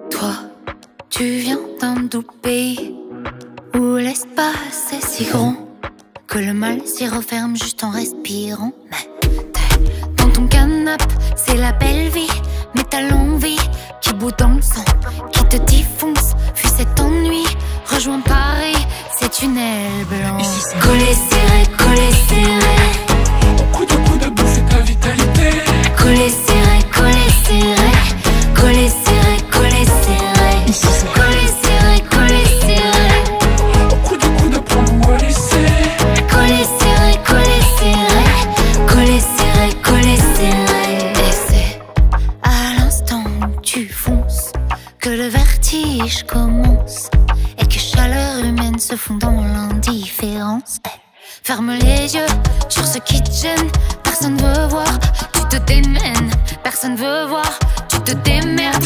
Toi, tu viens d'un doux pays où l'espace est si grand que le mal s'y referme juste en respirant. Mais t'es dans ton canapé, c'est la belle vie. Mais t'as l'envie qui bout dans le sang, qui te défonce. Fuis cet ennui, rejoins Paris, ces tunnels blancs. Ici c'est collé serré, coup de bouffer ta vitalité. collé serré, collé serré, collé serré, collé serré. Ici c'est collé serré, collé serré, coup de prendre ou à laisser. collé serré, collé serré, collé serré, collé serré. Et c'est à l'instant où tu fonces que le vertige commence et que chaleur humaine se fond dans l'indifférence. Ferme les yeux sur ce qui te gêne, personne veut voir, tu te démènes, personne veut voir, tu te démerdes.